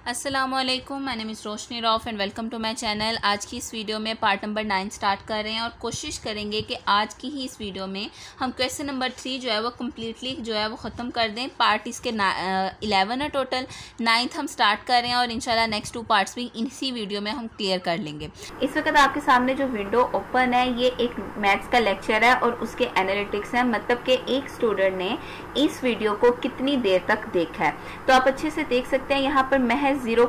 अस्सलामुअलैकुम, my name is Roshni Rauf and welcome to my channel. आज की इस वीडियो में पार्ट नंबर 9 स्टार्ट कर रहे हैं और कोशिश करेंगे कि आज की ही इस वीडियो में हम क्वेश्चन नंबर 3 जो है वो कम्प्लीटली जो है वो ख़त्म कर दें। पार्ट इसके 11 है टोटल, 9th हम स्टार्ट कर रहे हैं और इंशाल्लाह नेक्स्ट 2 पार्ट्स भी इसी वीडियो में हम क्लियर कर लेंगे। इस वक्त आपके सामने जो विंडो ओपन है ये एक मैथ्स का लेक्चर है और उसके एनालिटिक्स है, मतलब कि एक स्टूडेंट ने इस वीडियो को कितनी देर तक देखा है। तो आप अच्छे से देख सकते हैं यहाँ पर महज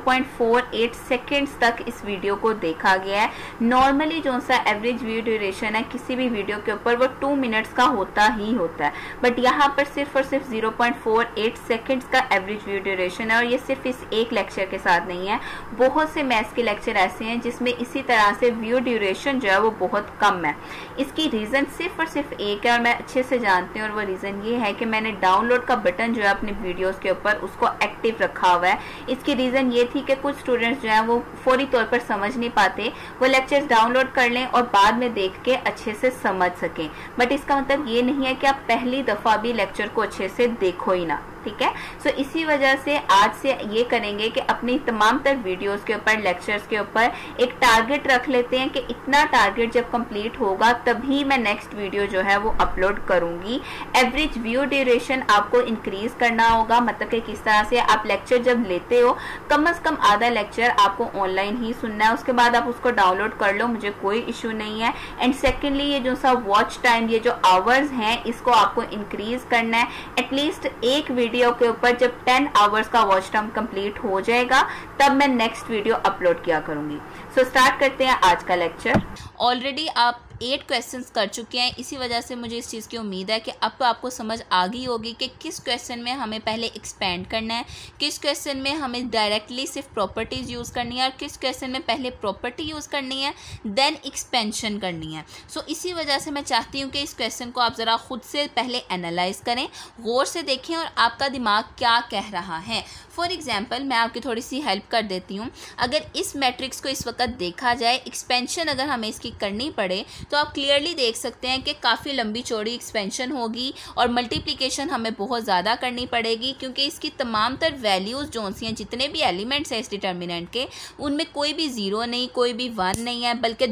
0.48 सेकेंड्स तक इस वीडियो को देखा गया है। नॉर्मली जो सा एवरेज व्यू ड्यूरेशन है किसी भी वीडियो के ऊपर वो 2 मिनट्स का होता ही होता है, बट यहाँ पर सिर्फ और सिर्फ 0.48 सेकेंड्स का एवरेज व्यू ड्यूरेशन है। और ये सिर्फ इस एक लेक्चर के साथ नहीं है, बहुत से मैथ्स के लेक्चर ऐसे हैं जिसमें इसी तरह से व्यू ड्यूरेशन जो है वो बहुत कम है। इसकी रीजन सिर्फ और सिर्फ एक है और मैं अच्छे से जानती हूँ, और वो रीजन ये है कि मैंने डाउनलोड का बटन जो है अपने वीडियोस के ऊपर उसको एक्टिव रखा हुआ है। इसकी रीजन ये थी कि कुछ स्टूडेंट्स जो हैं वो फौरी तौर पर समझ नहीं पाते, वो लेक्चर्स डाउनलोड कर लें और बाद में देख के अच्छे से समझ सकें, बट इसका मतलब ये नहीं है कि आप पहली दफा भी लेक्चर को अच्छे से देखो ही ना, ठीक है। सो इसी वजह से आज से ये करेंगे कि अपनी तमाम तर वीडियोस के ऊपर, लेक्चर्स के ऊपर एक टारगेट रख लेते हैं कि इतना टारगेट जब कंप्लीट होगा तभी मैं नेक्स्ट वीडियो जो है वो अपलोड करूंगी। एवरेज व्यू ड्यूरेशन आपको इंक्रीज करना होगा, मतलब कि किस तरह से आप लेक्चर जब लेते हो कम से कम आधा लेक्चर आपको ऑनलाइन ही सुनना है, उसके बाद आप उसको डाउनलोड कर लो, मुझे कोई इश्यू नहीं है। एंड सेकेंडली ये जो सा वॉच टाइम, ये जो आवर्स हैं इसको आपको इंक्रीज करना है। एटलीस्ट एक वीडियो के ऊपर जब 10 आवर्स का वॉच टाइम कंप्लीट हो जाएगा तब मैं नेक्स्ट वीडियो अपलोड किया करूंगी। सो स्टार्ट करते हैं आज का लेक्चर। ऑलरेडी आप 8 क्वेश्चंस कर चुके हैं, इसी वजह से मुझे इस चीज़ की उम्मीद है कि अब तो आपको समझ आ गई होगी कि किस क्वेश्चन में हमें पहले एक्सपेंड करना है, किस क्वेश्चन में हमें डायरेक्टली सिर्फ प्रॉपर्टीज़ यूज़ करनी है और किस क्वेश्चन में पहले प्रॉपर्टी यूज़ करनी है देन एक्सपेंशन करनी है। सो इसी वजह से मैं चाहती हूँ कि इस क्वेश्चन को आप ज़रा खुद से पहले एनालाइज करें, गौर से देखें और आपका दिमाग क्या कह रहा है। फॉर एग्जाम्पल मैं आपकी थोड़ी सी हेल्प कर देती हूँ। अगर इस मैट्रिक्स को इस वक्त देखा जाए, एक्सपेंशन अगर हमें इसकी करनी पड़े तो आप क्लियरली देख सकते हैं कि काफ़ी लंबी चौड़ी एक्सपेंशन होगी और मल्टीप्लिकेशन हमें बहुत ज़्यादा करनी पड़ेगी, क्योंकि इसकी तमाम तर वैल्यूज़ जो सी हैं, जितने भी एलिमेंट्स हैं इस डिटर्मिनेंट के, उनमें कोई भी 0 नहीं, कोई भी 1 नहीं है, बल्कि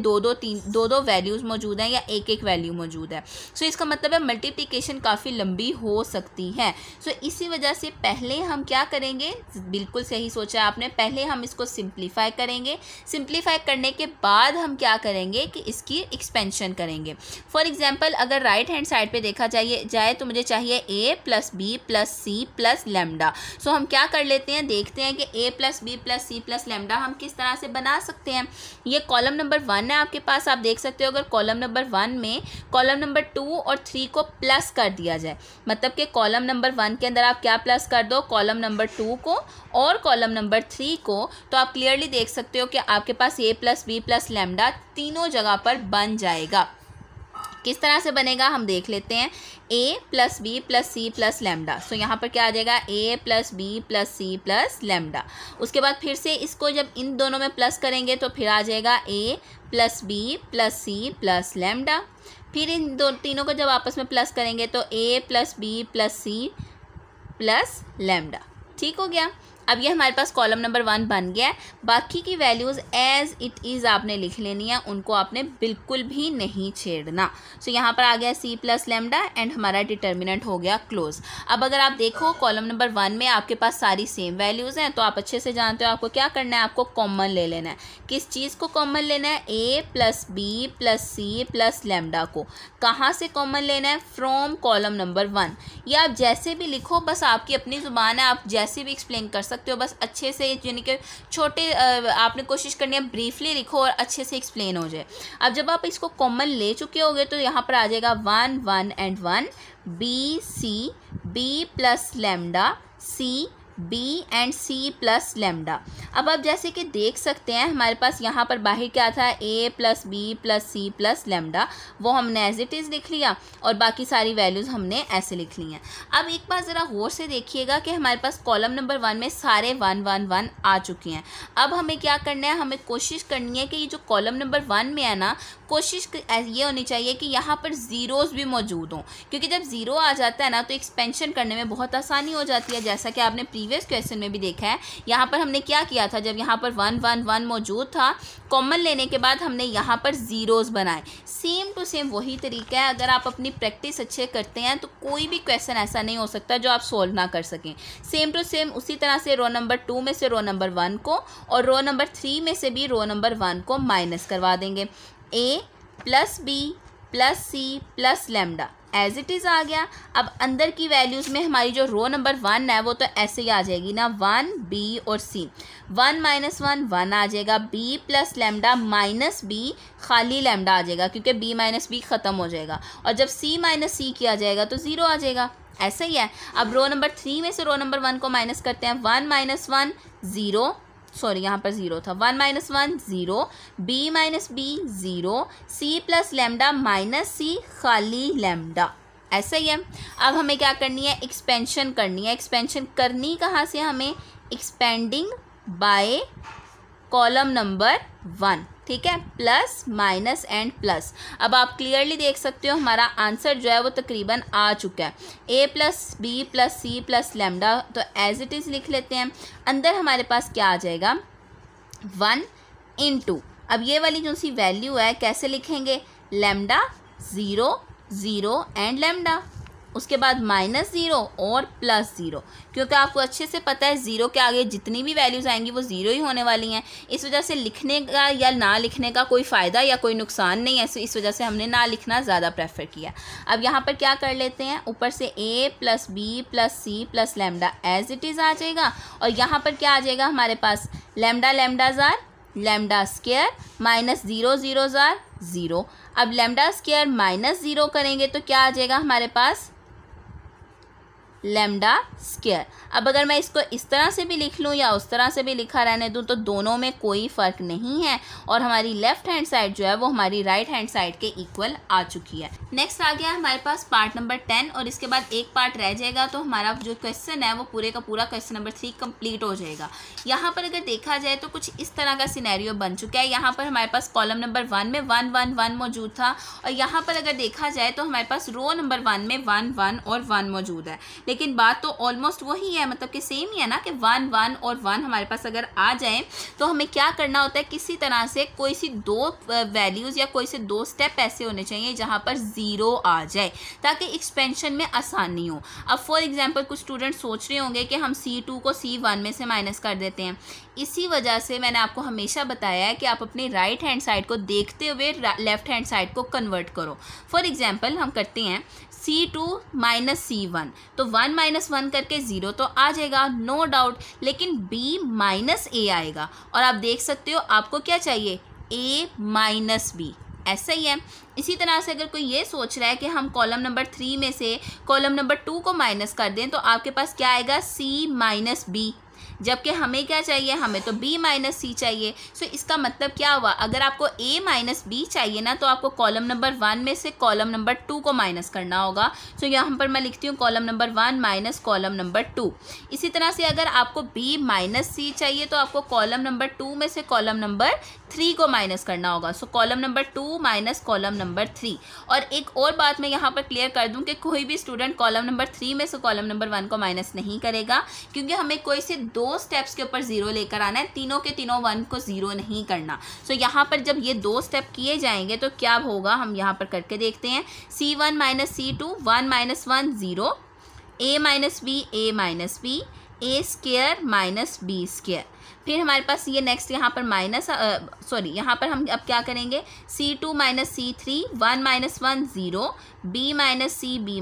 दो वैल्यूज़ मौजूद हैं या एक वैल्यू मौजूद है। सो इसका मतलब है मल्टीप्लिकेशन काफ़ी लंबी हो सकती है। सो इसी वजह से पहले हम क्या करेंगे, बिल्कुल सही सोचा आपने, पहले हम इसको सिंप्लीफाई करेंगे। सिंप्लीफाई करने के बाद हम क्या करेंगे कि इसकी एक्सपेंशन करेंगे। फॉर एग्जांपल अगर राइट हैंड साइड पे देखा जाए तो मुझे चाहिए a plus B plus C plus lambda. So हम क्या कर लेते हैं, देखते हैं कि a plus B plus C plus lambda हम किस तरह से बना सकते हैं। ये कॉलम नंबर 1 है आपके पास, आप देख सकते हो। अगर कॉलम नंबर 1 में कॉलम नंबर 2 और 3 को प्लस कर दिया जाए, मतलब कि कॉलम नंबर 1 के अंदर आप क्या प्लस कर दो, कॉलम नंबर 2 को और कॉलम नंबर 3 को, तो आप क्लियरली देख सकते हो कि आपके पास a plus B plus lambda तीनों जगह पर बन जाएगा। किस तरह से बनेगा हम देख लेते हैं। a plus B plus C plus lambda. So यहाँ पर क्या आ जाएगा, a plus B plus C plus lambda. उसके बाद फिर से इसको जब इन दोनों में प्लस करेंगे तो फिर आ जाएगा a plus B plus C plus lambda. फिर इन तीनों को जब आपस में प्लस करेंगे तो a plus B plus C plus lambda. ठीक हो गया। अब ये हमारे पास कॉलम नंबर 1 बन गया है। बाकी की वैल्यूज़ एज इट इज़ आपने लिख लेनी है, उनको आपने बिल्कुल भी नहीं छेड़ना। सो यहाँ पर आ गया c प्लस लेमडा एंड हमारा डिटर्मिनेंट हो गया क्लोज। अब अगर आप देखो कॉलम नंबर 1 में आपके पास सारी सेम वैल्यूज़ हैं, तो आप अच्छे से जानते हो आपको क्या करना है, आपको कॉमन ले लेना है। किस चीज़ को कॉमन लेना है, a plus B plus C plus lambda को। कहाँ से कॉमन लेना है, फ्रॉम कॉलम नंबर 1। या आप जैसे भी लिखो, बस आपकी अपनी ज़ुबान है, आप जैसे भी एक्सप्लेन कर सकते हो, बस अच्छे से, यानी कि छोटे आपने कोशिश करनी है ब्रीफली लिखो और अच्छे से एक्सप्लेन हो जाए। अब जब आप इसको कॉमन ले चुके होगे तो यहाँ पर आ जाएगा 1 1 and 1 B C, B plus lambda C, B and C plus lambda. अब आप जैसे कि देख सकते हैं हमारे पास यहाँ पर बाहर क्या था, a plus B plus C plus lambda, वो हमने एज इट इज़ लिख लिया और बाकी सारी वैल्यूज़ हमने ऐसे लिख ली हैं। अब एक बार ज़रा गौर से देखिएगा कि हमारे पास कॉलम नंबर 1 में सारे 1 1 1 आ चुके हैं। अब हमें क्या करना है, हमें कोशिश करनी है कि ये जो कॉलम नंबर 1 में है ना, कोशिश ये होनी चाहिए कि यहाँ पर ज़ीरोज़ भी मौजूद हों, क्योंकि जब ज़ीरो आ जाता है ना तो एक्सपेंशन करने में बहुत आसानी हो जाती है। जैसा कि आपने प्रीवियस क्वेश्चन में भी देखा है। यहाँ पर हमने क्या किया था, जब यहाँ पर 1 1 1 मौजूद था, कॉमन लेने के बाद हमने यहाँ पर ज़ीरोज़ बनाए। सेम टू सेम वही तरीका है। अगर आप अपनी प्रैक्टिस अच्छे करते हैं तो कोई भी क्वेश्चन ऐसा नहीं हो सकता जो आप सोल्व ना कर सकें। सेम टू सेम उसी तरह से रो नंबर 2 में से रो नंबर 1 को और रो नंबर 3 में से भी रो नंबर 1 को माइनस करवा देंगे। a plus B plus C plus lambda as it is आ गया। अब अंदर की वैल्यूज़ में हमारी जो रो नंबर 1 है वो तो ऐसे ही आ जाएगी ना, 1 b और c। 1 माइनस 1 1 आ जाएगा, b plus lambda minus b खाली लैम्डा आ जाएगा क्योंकि b माइनस b ख़त्म हो जाएगा, और जब c माइनस c किया जाएगा तो 0 आ जाएगा। ऐसा ही है। अब रो नंबर 3 में से रो नंबर 1 को माइनस करते हैं। 1 माइनस 1 0, सॉरी यहाँ पर 0 था, 1 minus 1 0, b minus b 0, c plus lambda minus c खाली लैम्डा। ऐसा ही है। अब हमें क्या करनी है, एक्सपेंशन करनी है। एक्सपेंशन करनी कहाँ से, हमें एक्सपेंडिंग बाय कॉलम नंबर 1, ठीक है, प्लस माइनस एंड प्लस। अब आप क्लियरली देख सकते हो हमारा आंसर जो है वो तकरीबन आ चुका है। a plus B plus C plus lambda तो एज इट इज़ लिख लेते हैं। अंदर हमारे पास क्या आ जाएगा, 1 इंटू, अब ये वाली जो सी वैल्यू है कैसे लिखेंगे, लैम्डा 0 0 एंड लैम्डा, उसके बाद माइनस 0 और प्लस 0, क्योंकि आपको अच्छे से पता है 0 के आगे जितनी भी वैल्यूज़ आएंगी वो 0 ही होने वाली हैं। इस वजह से लिखने का या ना लिखने का कोई फ़ायदा या कोई नुकसान नहीं है, इस वजह से हमने ना लिखना ज़्यादा प्रेफर किया। अब यहाँ पर क्या कर लेते हैं, ऊपर से a plus B plus C plus lambda as it is आ जाएगा, और यहाँ पर क्या आ जाएगा हमारे पास, लैम्डा लैम्डा ज़ार लैम्डा स्क्वायर माइनस 0 0 ज़ार 0। अब लैम्डा स्क्वायर माइनस 0 करेंगे तो क्या आ जाएगा हमारे पास, लैम्डा स्क्वायर। अब अगर मैं इसको इस तरह से भी लिख लूँ या उस तरह से भी लिखा रहने दूँ तो दोनों में कोई फ़र्क नहीं है, और हमारी लेफ़्ट हैंड साइड जो है वो हमारी राइट हैंड साइड के इक्वल आ चुकी है। नेक्स्ट आ गया हमारे पास पार्ट नंबर 10, और इसके बाद एक पार्ट रह जाएगा तो हमारा जो क्वेश्चन है वो पूरे का पूरा क्वेश्चन नंबर 3 कंप्लीट हो जाएगा। यहाँ पर अगर देखा जाए तो कुछ इस तरह का सिनेरियो बन चुका है। यहाँ पर हमारे पास कॉलम नंबर 1 में 1 1 1 मौजूद था, और यहाँ पर अगर देखा जाए तो हमारे पास रो नंबर 1 में 1 1 और 1 मौजूद है, लेकिन बात तो ऑलमोस्ट वही है, मतलब कि सेम ही है ना कि 1 1 और 1 हमारे पास अगर आ जाए तो हमें क्या करना होता है, किसी तरह से कोई सी दो वैल्यूज़ या कोई से दो स्टेप ऐसे होने चाहिए जहाँ पर 0 आ जाए ताकि एक्सपेंशन में आसानी हो। अब फॉर एग्जांपल कुछ स्टूडेंट सोच रहे होंगे कि हम C2 को C1 में से माइनस कर देते हैं। इसी वजह से मैंने आपको हमेशा बताया है कि आप अपनी राइट हैंड साइड को देखते हुए लेफ्ट हैंड साइड को कन्वर्ट करो। फॉर एग्जांपल हम करते हैं C2 माइनस C1, तो 1 माइनस 1 करके 0 तो आ जाएगा नो डाउट, लेकिन B माइनस A आएगा, और आप देख सकते हो आपको क्या चाहिए, A माइनस B। ऐसा ही है। इसी तरह से अगर कोई ये सोच रहा है कि हम कॉलम नंबर 3 में से कॉलम नंबर 2 को माइनस कर दें तो आपके पास क्या आएगा, C माइनस B, जबकि हमें क्या चाहिए, हमें तो b माइनस सी चाहिए। सो इसका मतलब क्या हुआ, अगर आपको a माइनस बी चाहिए ना तो आपको कॉलम नंबर 1 में से कॉलम नंबर 2 को माइनस करना होगा। सो यहाँ पर मैं लिखती हूँ column number 1 minus column number 2। इसी तरह से अगर आपको b माइनस सी चाहिए तो आपको कॉलम नंबर 2 में से कॉलम नंबर 3 को माइनस करना होगा। So column number 2 minus column number 3। और एक और बात मैं यहाँ पर क्लियर कर दूँ कि कोई भी स्टूडेंट कॉलम नंबर 3 में से कॉलम नंबर 1 को माइनस नहीं करेगा, क्योंकि हमें कोई से दो स्टेप्स के ऊपर 0 लेकर आना है, तीनों के तीनों 1 को 0 नहीं करना। सो यहाँ पर जब ये दो स्टेप किए जाएंगे तो क्या होगा, हम यहाँ पर करके देखते हैं। C1 minus C2 1 minus 1 0, a minus b a square minus b square. फिर हमारे पास ये नेक्स्ट यहाँ पर माइनस यहाँ पर हम अब क्या करेंगे, C2 minus C3 1 minus 1 0, b minus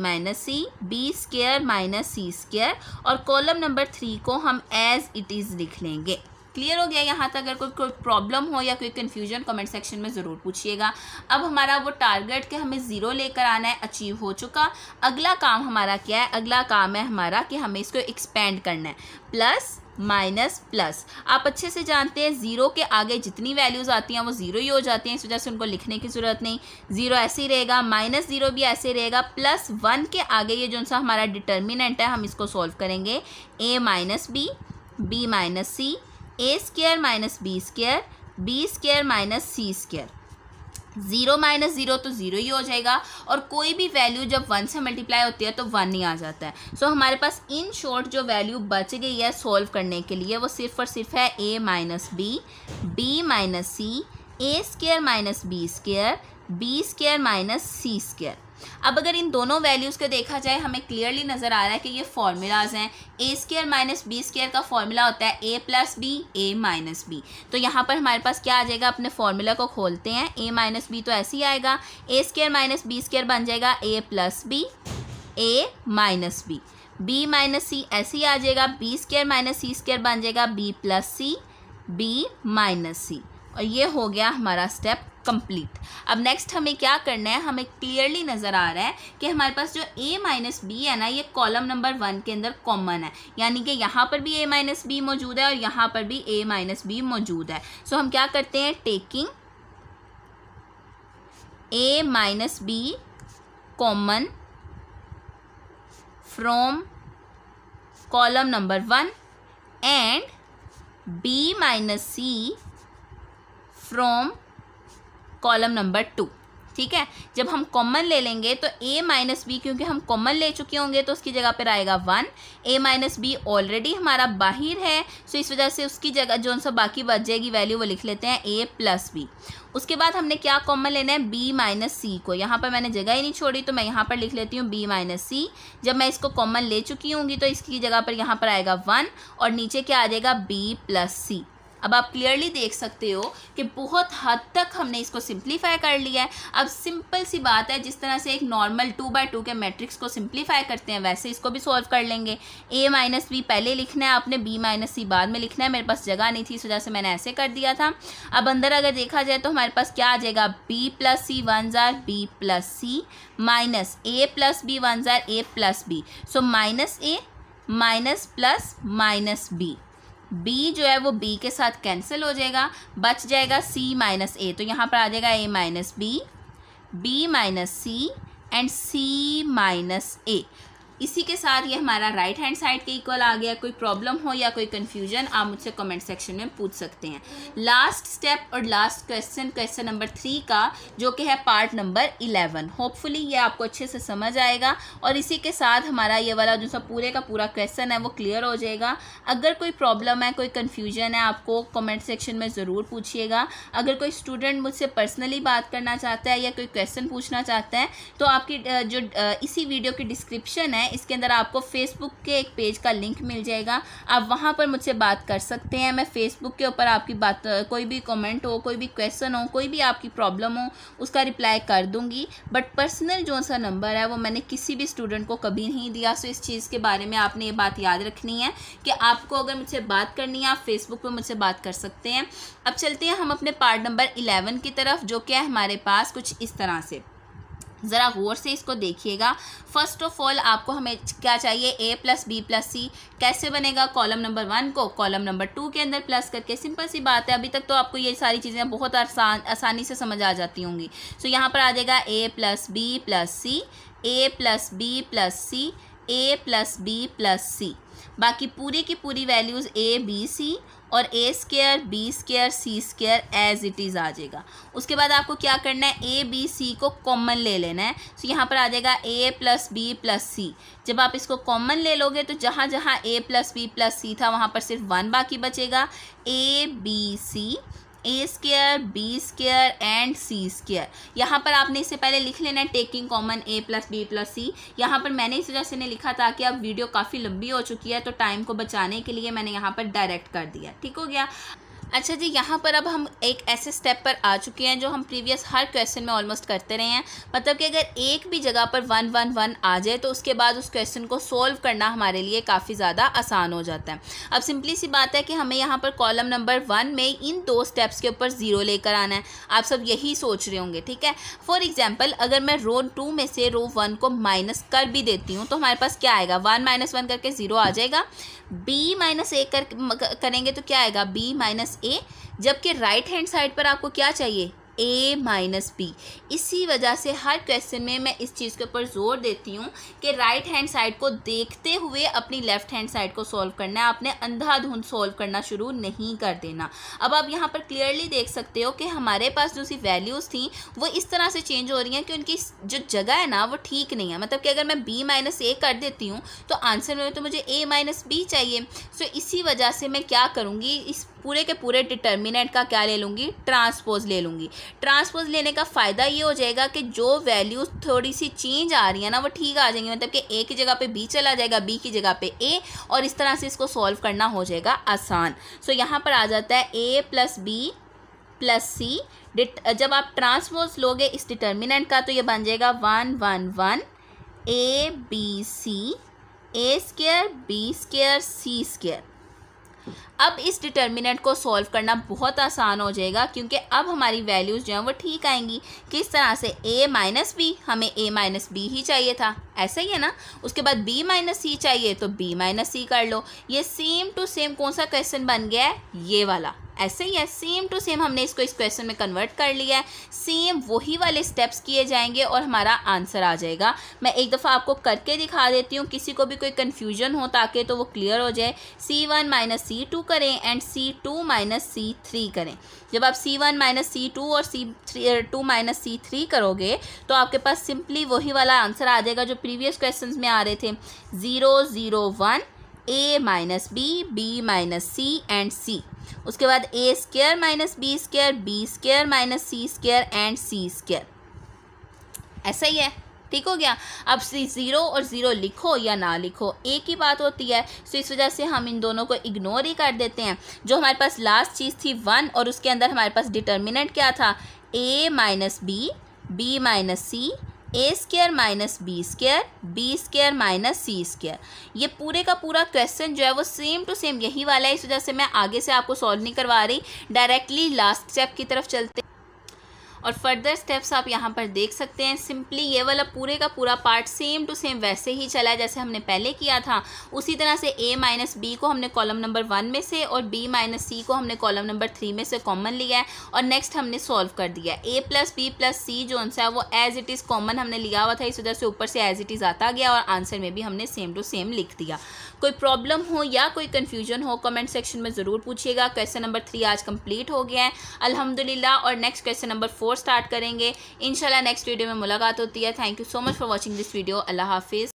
c b square minus c square, और कॉलम नंबर 3 को हम एज इट इज़ लिख लेंगे। क्लियर हो गया यहाँ तक? अगर कोई प्रॉब्लम हो या कोई कन्फ्यूजन कमेंट सेक्शन में ज़रूर पूछिएगा। अब हमारा वो टारगेट कि हमें 0 लेकर आना है अचीव हो चुका। अगला काम हमारा क्या है, अगला काम है हमारा कि हमें इसको एक्सपेंड करना है, प्लस माइनस प्लस। आप अच्छे से जानते हैं 0 के आगे जितनी वैल्यूज़ आती हैं वो 0 ही हो जाती हैं, इस वजह से उनको लिखने की ज़रूरत नहीं। 0 ऐसे ही रहेगा, माइनस 0 भी ऐसे ही रहेगा, प्लस 1 के आगे ये जो सा हमारा डिटर्मिनेंट है हम इसको सॉल्व करेंगे। a minus b minus C, a square minus b square b square minus c square. 0 minus 0 तो 0 ही हो जाएगा, और कोई भी वैल्यू जब 1 से मल्टीप्लाई होती है तो 1 ही आ जाता है। सो हमारे पास इन शॉर्ट जो वैल्यू बच गई है सॉल्व करने के लिए वो सिर्फ और सिर्फ है a minus B, b minus C, A square minus B square, B square minus C square. अब अगर इन दोनों वैल्यूज़ को देखा जाए हमें क्लियरली नज़र आ रहा है कि ये फॉर्मूलाज हैं। A square minus B square का फॉर्मूला होता है A plus B, A minus B. तो यहाँ पर हमारे पास क्या आ जाएगा, अपने फॉर्मूला को खोलते हैं, ए माइनस बी तो ऐसे ही आएगा, A square minus B square बन जाएगा A plus B, A minus B, B minus C ऐसे ही आ जाएगा, B square minus C square बन जाएगा B plus C, B minus C. और ये हो गया हमारा स्टेप कंप्लीट। अब नेक्स्ट हमें क्या करना है, हमें क्लियरली नज़र आ रहा है कि हमारे पास जो a माइनस बी है ना ये कॉलम नंबर 1 के अंदर कॉमन है, यानी कि यहाँ पर भी a माइनस बी मौजूद है और यहाँ पर भी a माइनस बी मौजूद है। सो हम क्या करते हैं, taking a minus B common from column number 1 and b minus C from column number 2। ठीक है, जब हम कॉमन ले लेंगे तो a माइनस बी, क्योंकि हम कॉमन ले चुके होंगे तो उसकी जगह पर आएगा 1। a माइनस बी ऑलरेडी हमारा बाहर है, सो इस वजह से उसकी जगह जो सा बाकी बच जाएगी वैल्यू वो लिख लेते हैं a प्लस बी। उसके बाद हमने क्या कॉमन लेना है, b माइनस सी को। यहाँ पर मैंने जगह ही नहीं छोड़ी तो मैं यहाँ पर लिख लेती हूँ b माइनस सी। जब मैं इसको कॉमन ले चुकी होंगी तो इसकी जगह पर यहाँ पर आएगा 1 और नीचे क्या आ जाएगा b प्लस सी। अब आप क्लियरली देख सकते हो कि बहुत हद तक हमने इसको सिंप्लीफाई कर लिया है। अब सिंपल सी बात है, जिस तरह से एक नॉर्मल 2x2 के मैट्रिक्स को सिंप्लीफाई करते हैं वैसे इसको भी सॉल्व कर लेंगे। a माइनस बी पहले लिखना है आपने, b माइनस सी बाद में लिखना है। मेरे पास जगह नहीं थी इस वजह से मैंने ऐसे कर दिया था। अब अंदर अगर देखा जाए तो हमारे पास क्या आ जाएगा, b प्लस सी 1 जार b plus C minus a plus B 1 जार a plus B. So minus a minus plus minus b, b जो है वो b के साथ कैंसिल हो जाएगा, बच जाएगा c माइनस a। तो यहाँ पर आ जाएगा a minus B, b minus c and c minus a। इसी के साथ ये हमारा राइट हैंड साइड के इक्वल आ गया। कोई प्रॉब्लम हो या कोई कन्फ्यूजन आप मुझसे कमेंट सेक्शन में पूछ सकते हैं। लास्ट स्टेप और लास्ट क्वेश्चन, क्वेश्चन नंबर 3 का, जो कि है पार्ट नंबर 11। होपफुली ये आपको अच्छे से समझ आएगा और इसी के साथ हमारा ये वाला जो सा पूरे का पूरा क्वेश्चन है वो क्लियर हो जाएगा। अगर कोई प्रॉब्लम है, कोई कन्फ्यूजन है, आपको कमेंट सेक्शन में ज़रूर पूछिएगा। अगर कोई स्टूडेंट मुझसे पर्सनली बात करना चाहता है या कोई क्वेश्चन पूछना चाहता है तो आपकी जो इसी वीडियो की डिस्क्रिप्शन है इसके अंदर आपको फेसबुक के एक पेज का लिंक मिल जाएगा, आप वहां पर मुझसे बात कर सकते हैं। मैं फेसबुक के ऊपर आपकी बात, कोई भी कमेंट हो, कोई भी क्वेश्चन हो, कोई भी आपकी प्रॉब्लम हो, उसका रिप्लाई कर दूंगी। बट पर्सनल जो सा नंबर है वो मैंने किसी भी स्टूडेंट को कभी नहीं दिया। सो इस चीज़ के बारे में आपने ये बात याद रखनी है कि आपको अगर मुझसे बात करनी है आप फेसबुक पर मुझसे बात कर सकते हैं। अब चलते हैं हम अपने पार्ट नंबर 11 की तरफ, जो कि है हमारे पास कुछ इस तरह से। ज़रा गौर से इसको देखिएगा। फर्स्ट ऑफ ऑल आपको हमें क्या चाहिए, a plus B plus C. कैसे बनेगा, कॉलम नंबर 1 को कॉलम नंबर 2 के अंदर प्लस करके। सिंपल सी बात है, अभी तक तो आपको ये सारी चीज़ें बहुत आसानी से समझ आ जाती होंगी। सो यहाँ पर आ जाएगा a plus B plus C, a plus B plus C, a plus B plus C. बाकी पूरी की पूरी वैल्यूज़ a b c और a square b square c square as it is आ जाएगा। उसके बाद आपको क्या करना है, a b c को कॉमन ले लेना है। तो यहाँ पर आ जाएगा a plus B plus C. जब आप इसको कॉमन ले लोगे तो जहाँ जहाँ a plus B plus C था वहाँ पर सिर्फ 1 बाकी बचेगा। a b c, A square B square and C square. यहाँ पर आपने इससे पहले लिख लेना है taking common A plus B plus C. यहाँ पर मैंने इस वजह से नहीं लिखा था कि अब वीडियो काफ़ी लंबी हो चुकी है तो टाइम को बचाने के लिए मैंने यहाँ पर डायरेक्ट कर दिया। ठीक हो गया। अच्छा जी, यहाँ पर अब हम एक ऐसे स्टेप पर आ चुके हैं जो हम प्रीवियस हर क्वेश्चन में ऑलमोस्ट करते रहे हैं। मतलब कि अगर एक भी जगह पर 1 1 1 आ जाए तो उसके बाद उस क्वेश्चन को सोल्व करना हमारे लिए काफ़ी ज़्यादा आसान हो जाता है। अब सिंपली सी बात है कि हमें यहाँ पर कॉलम नंबर 1 में इन 2 स्टेप्स के ऊपर 0 लेकर आना है। आप सब यही सोच रहे होंगे, ठीक है। फॉर एग्जाम्पल अगर मैं रो 2 में से रो 1 को माइनस कर भी देती हूँ तो हमारे पास क्या आएगा, 1 माइनस 1 करके 0 आ जाएगा। b माइनस a करेंगे तो क्या आएगा, b माइनस a। जबकि राइट हैंड साइड पर आपको क्या चाहिए, a माइनस बी। इसी वजह से हर क्वेश्चन में मैं इस चीज़ के ऊपर जोर देती हूँ कि राइट हैंड साइड को देखते हुए अपनी लेफ्ट हैंड साइड को सॉल्व करना है। आपने अंधाधुंध सॉल्व करना शुरू नहीं कर देना। अब आप यहाँ पर क्लियरली देख सकते हो कि हमारे पास जो सी वैल्यूज़ थी वो इस तरह से चेंज हो रही हैं कि उनकी जो जगह है ना वो ठीक नहीं है। मतलब कि अगर मैं b माइनस ए कर देती हूँ तो आंसर में तो मुझे a माइनस बी चाहिए। सो इसी वजह से मैं क्या करूँगी, इस पूरे के पूरे डिटर्मिनेंट का क्या ले लूँगी, ट्रांसपोज ले लूँगी। ट्रांसपोज लेने का फ़ायदा ये हो जाएगा कि जो वैल्यूज़ थोड़ी सी चेंज आ रही है ना वो ठीक आ जाएंगी। मतलब कि a की जगह पे b चला जाएगा, b की जगह पे a, और इस तरह से इसको सॉल्व करना हो जाएगा आसान। सो यहाँ पर आ जाता है a plus B plus C. जब आप ट्रांसपोज लोगे इस डिटर्मिनेंट का तो ये बन जाएगा 1 1 1 a b c a square b square c square. अब इस डिटर्मिनेंट को सॉल्व करना बहुत आसान हो जाएगा क्योंकि अब हमारी वैल्यूज़ जो हैं वो ठीक आएंगी। किस तरह से, a माइनस बी, हमें a माइनस बी ही चाहिए था, ऐसा ही है ना। उसके बाद b माइनस सी चाहिए तो b माइनस सी कर लो। ये सेम टू सेम कौन सा क्वेश्चन बन गया है, ये वाला। ऐसे ही है, सेम टू सेम हमने इसको इस क्वेश्चन में कन्वर्ट कर लिया है। सेम वही वाले स्टेप्स किए जाएंगे और हमारा आंसर आ जाएगा। मैं एक दफ़ा आपको करके दिखा देती हूँ, किसी को भी कोई कन्फ्यूजन हो ताकि तो वो क्लियर हो जाए। C1 माइनस C2 करें एंड C2 माइनस C3 करें। जब आप C1 माइनस C2 और C2 माइनस C3 करोगे तो आपके पास सिंपली वही वाला आंसर आ जाएगा जो प्रीवियस क्वेश्चन में आ रहे थे, 0 0 1 a minus B, B minus C and C. उसके बाद a square minus B square, B square minus C square and C square. ऐसा ही है, ठीक हो गया। अब 0 और 0 लिखो या ना लिखो एक ही बात होती है। सो इस वजह से हम इन दोनों को इग्नोर ही कर देते हैं। जो हमारे पास लास्ट चीज़ थी 1 और उसके अंदर हमारे पास डिटर्मिनेंट क्या था, a minus B, B minus C, a square minus B square, B square minus C square. ये पूरे का पूरा क्वेश्चन जो है वो सेम टू सेम यही वाला है। इस वजह से मैं आगे से आपको सॉल्व नहीं करवा रही, डायरेक्टली लास्ट स्टेप की तरफ चलते और फर्दर स्टेप्स आप यहाँ पर देख सकते हैं। सिंपली ये वाला पूरे का पूरा पार्ट सेम टू सेम वैसे ही चला है जैसे हमने पहले किया था। उसी तरह से a माइनस बी को हमने कॉलम नंबर 1 में से और b माइनस सी को हमने कॉलम नंबर 3 में से कॉमन लिया है और नेक्स्ट हमने सॉल्व कर दिया। a plus B plus C जो सा है वो एज इट इज़ कॉमन हमने लिया हुआ था, इस वजह से ऊपर से एज इट इज़ आता गया और आंसर में भी हमने सेम टू सेम लिख दिया। कोई प्रॉब्लम हो या कोई कन्फ्यूजन हो कमेंट सेक्शन में ज़रूर पूछिएगा। क्वेश्चन नंबर 3 आज कंप्लीट हो गया है अल्हम्दुलिल्लाह, और नेक्स्ट क्वेश्चन नंबर 4 स्टार्ट करेंगे इंशाल्लाह। नेक्स्ट वीडियो में मुलाकात होती है। Thank you so much for watching this video. अल्लाह हाफिज़।